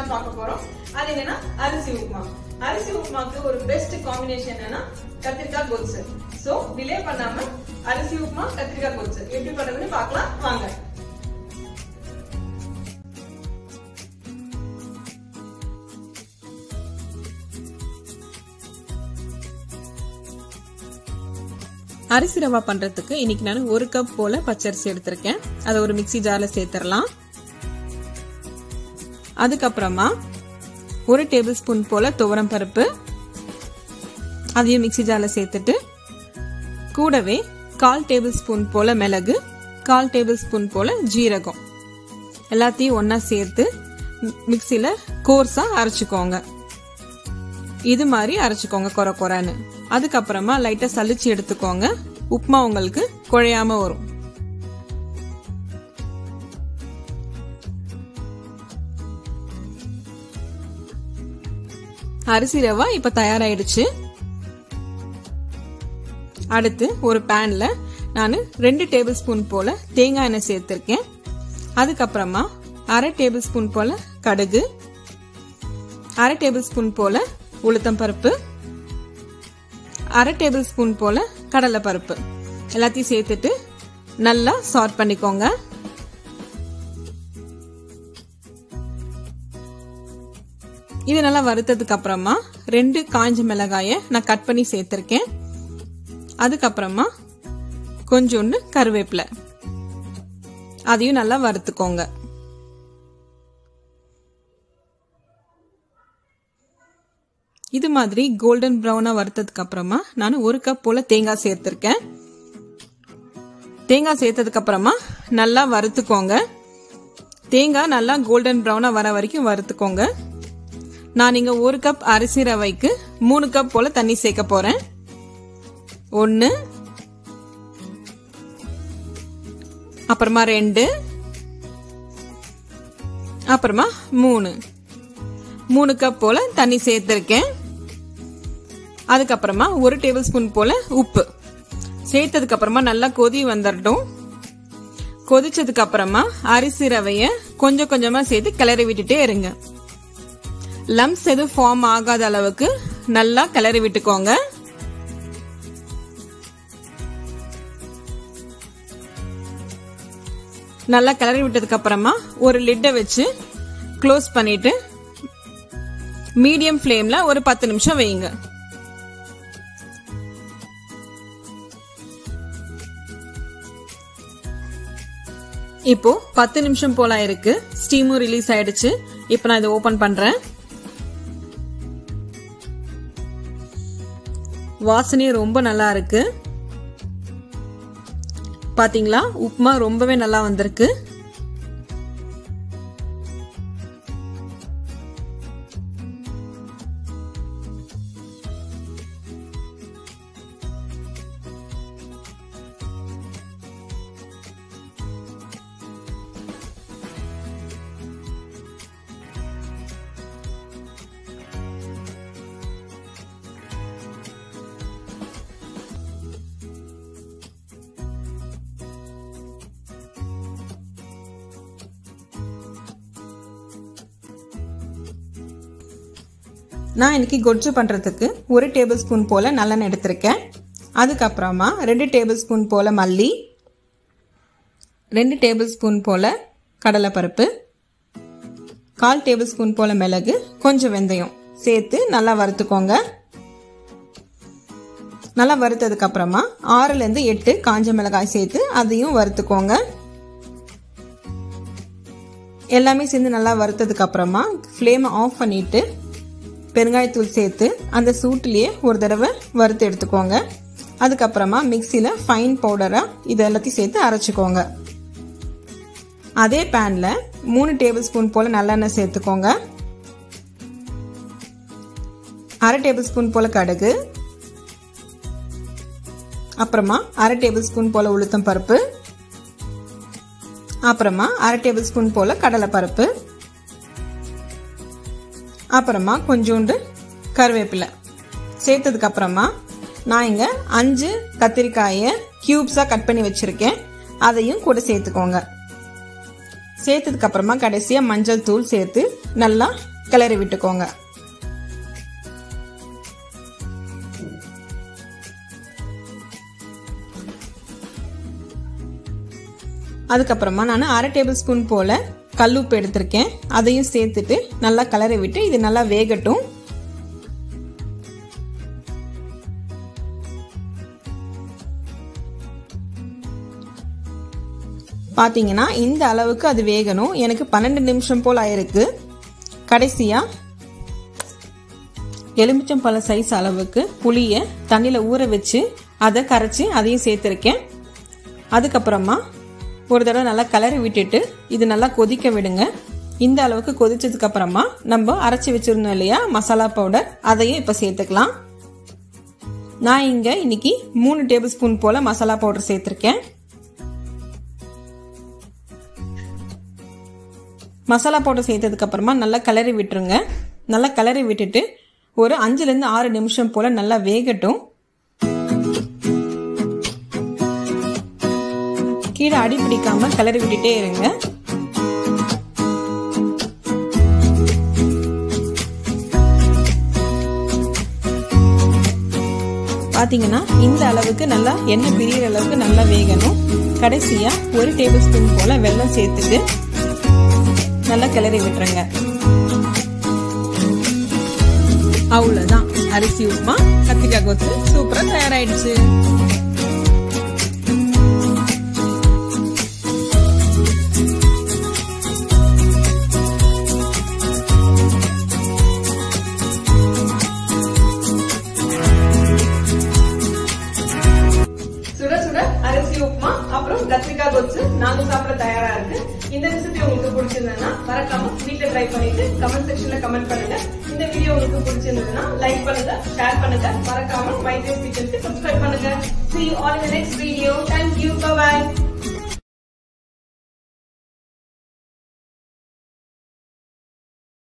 தான் பார்க்க போறோம். அது என்னன்னா அரிசி உப்புமா. அரிசி உப்புமாக்கு ஒரு பெஸ்ட் காம்பினேஷன் என்னன்னா கத்திரிக்காய் கொத்து. சோ டிலே பண்ணாம அரிசி உப்புமா கத்திரிக்காய் கொத்து எப்படி பண்றதுன்னு பார்க்கலாம் வாங்க. அரிசி ரவா பண்றதுக்கு இன்னைக்கு நான் 1 கப் போல பச்சரிசி எடுத்திருக்கேன். அதை ஒரு மிக்ஸி ஜார்ல சேர்த்துடலாம். அதுக்கப்புறமா 1 டேபிள் ஸ்பூன் போல துவரம் பருப்பு அதையும் மிக்ஸி ஜார்ல சேர்த்துட்டு கூடவே 1/4 டேபிள் ஸ்பூன் போல மிளகு, 1/4 டேபிள் ஸ்பூன் போல ஜீரகம் எல்லாத்தையும் ஒன்னா சேர்த்து மிக்ஸில கோர்ஸா அரைச்சுக்கோங்க. இது மாதிரி அரைச்சுக்கோங்க கொர கொரன்னு. அதுக்கப்புறமா லைட்டா சலிச்சு எடுத்துக்கோங்க. உப்புமா உங்களுக்கு குழையாம வரும். அரிசி ரவா இப்ப தயாராயிடுச்சு. அடுத்து ஒரு பேன்ல நான் 2 டேபிள் ஸ்பூன் போல தேங்காய் எண்ணெய் சேர்த்திருக்கேன். அதுக்கப்புறமா 1/2 டேபிள் ஸ்பூன் போல கடுகு, 1/2 டேபிள் ஸ்பூன் போல உளுத்தம் பருப்பு, 1/2 டேபிள் ஸ்பூன் போல கடலை பருப்பு எல்லாத்தையும் சேர்த்துட்டு நல்லா சாட் பண்ணிக்கோங்க. இது நல்லா வறுத்ததுக்கு அப்புறமா 2 காஞ்ச மிளகாய நான் கட் பண்ணி சேர்த்திருக்கேன். அதுக்கப்புறமா கொஞ்சோண்டு கருவேப்பிலை அதையும் நல்லா வறுத்துக்கோங்க. இது மாதிரி கோல்டன் பிரவுனா வறுத்ததுக்கு அப்புறமா நான் 1 கப் போல தேங்காய் சேர்த்திருக்கேன். தேங்காய் சேர்த்ததுக்கு அப்புறமா நல்லா வறுத்துக்கோங்க. தேங்காய் நல்லா கோல்டன் பிரவுனா வர வரைக்கும் வறுத்துக்கோங்க. நான் இங்க 1 கப் அரிசி ரவைக்கு 3 கப் போல தண்ணி சேர்க்க போறேன். 1 அப்புறமா 2 அப்புறமா 3 கப் போல தண்ணி சேர்த்திருக்கேன். அதுக்கப்புறமா 1 டேபிள் ஸ்பூன் போல உப்பு சேர்த்ததுக்கு அப்புறமா நல்லா கொதி வந்துடட்டும். கொதிச்சதுக்கு அப்புறமா அரிசி ரவைய கொஞ்சம் கொஞ்சமா சேர்த்து கிளறி விட்டுட்டே இருங்க. லம்ப்ஸ் எதுவும் ஃபார்ம் ஆகாத அளவுக்கு நல்லா கிளறி விட்டுக்கோங்க. நல்லா கிளறி விட்டதுக்கு அப்புறமா ஒரு லிட்டை வச்சு க்ளோஸ் பண்ணிட்டு மீடியம் ஃப்ளேம்ல ஒரு 10 நிமிஷம் வைங்க. இப்போ 10 நிமிஷம் போல இருக்கு. ஸ்டீமும் ரிலீஸ் ஆயிடுச்சு. இப்போ நான் இதை ஓபன் பண்றேன். வாசனை ரொம்ப நல்லா இருக்கு. பாத்தீங்களா, உப்புமா ரொம்பவே நல்லா வந்திருக்கு. நான் இன்னைக்கு கொஜ்ஜு பண்றதுக்கு 1 டேபிள் ஸ்பூன் போல நல்லெண்ணெய் எடுத்திருக்கேன். அதுக்கப்புறமா 2 டேபிள் ஸ்பூன் போல மல்லி, 2 டேபிள் ஸ்பூன் போல கடலைப்பருப்பு, 1/4 டேபிள் ஸ்பூன் போல மிளகு, கொஞ்சம் வெந்தயம் சேர்த்து நல்லா வறுத்துக்கோங்க. நல்லா வறுத்ததுக்கு அப்புறமா 6 ல இருந்து 8 காஞ்ச மிளகாய் சேர்த்து அதையும் வறுத்துக்கோங்க. எல்லாமே சேர்ந்து நல்லா வறுத்ததுக்கு அப்புறமா ஃப்ளேமை ஆஃப் பண்ணிட்டு பெருங்காயத்தூள் சேர்த்து அந்த சூட்டிலேயே ஒரு தடவை வறுத்து எடுத்துக்கோங்க. அதுக்கப்புறமா மிக்சியில ஃபைன் பவுடரா இது எல்லாத்தையும் சேர்த்து அரைச்சுக்கோங்க. அதே பேன்ல 3 டேபிள் ஸ்பூன் போல நல்லெண்ணெய் சேர்த்துக்கோங்க. 1/2 டேபிள் ஸ்பூன் போல கடுகு, அப்புறமா 1/2 டேபிள் ஸ்பூன் போல உளுத்தம் பருப்பு, அப்புறமா 1/2 டேபிள் ஸ்பூன் போல கடலை பருப்பு, அப்புறமா கொஞ்சோண்டு கருவேப்பிலை சேர்த்ததுக்கு அப்புறமா நான் இங்க 5 கத்திரிக்காயை கியூப்ஸா கட் பண்ணி வச்சிருக்கேன். அதையும் கூட சேர்த்துக்கோங்க. சேர்த்ததுக்கு அப்புறமா கடைசியா மஞ்சள் தூள் சேர்த்து நல்லா கிளறி விட்டுக்கோங்க. அதுக்கப்புறமா நான் 1/2 டேபிள் ஸ்பூன் போல கல்லுப்பு எடுத்திருக்கேன். அதையும் சேர்த்துட்டு நல்லா கிளறி விட்டு இது நல்லா வேகட்டும். பாத்தீங்கன்னா இந்த அளவுக்கு அது வேகணும். எனக்கு 12 நிமிஷம் போல் ஆயிருக்கு. கடைசியா எலுமிச்சம்பழ சைஸ் அளவுக்கு புளிய தண்ணியில ஊற வச்சு அதை கரைச்சி அதையும் சேர்த்திருக்கேன். அதுக்கப்புறமா ஒரு தடவை நல்லா கிளறி விட்டுட்டு இது நல்லா கொதிக்க விடுங்க. இந்த அளவுக்கு கொதிச்சதுக்கு அப்புறமா நம்ம அரைச்சி வச்சிருந்தோம் இல்லையா மசாலா பவுடர், அதையும் இப்ப சேர்த்துக்கலாம். நான் இங்க இன்னைக்கு 3 டேபிள் ஸ்பூன் போல மசாலா பவுடர் சேர்த்திருக்கேன். மசாலா பவுடர் சேர்த்ததுக்கு அப்புறமா நல்லா கிளறி விட்டுருங்க. நல்லா கிளறி விட்டுட்டு ஒரு 5 to 6 நிமிஷம் போல நல்லா வேகட்டும். கீழே அடி பிடிக்காம கிளறி விட்டுட்டே இருங்க. பாத்தீங்கன்னா இந்த அளவுக்கு நல்லா எண்ணெய் பிரியிற அளவுக்கு நல்லா வேகணும். கடைசியா 1 டேபிள் ஸ்பூன் போல வெல்லம் சேர்த்துட்டு நல்லா கிளறி விட்டுருங்க. அவ்வளவுதான், அரிசி உப்புமா கத்திரிக்காய் கொத்து சூப்பரா தயாராயிடுச்சு. அரிசி உப்புமா அப்புறம் கத்திரிக்காய் கொத்து நாங்க சாப்பிட தயாரா இருக்கு. இந்த ரெசிபி உங்களுக்கு பிடிச்சிருந்ததுன்னா மறக்காம வீட்டுல ட்ரை பண்ணிட்டு கமெண்ட் செக்ஷன்ல கமெண்ட் பண்ணுங்க. இந்த வீடியோ உங்களுக்கு பிடிச்சிருந்ததுன்னா லைக் பண்ணுங்க, ஷேர் பண்ணுங்க, மறக்காம மைத்ரேஸ் கிச்சனுக்கு சப்ஸ்கிரைப் பண்ணுங்க. See you all in the next video. Thank you. Bye bye.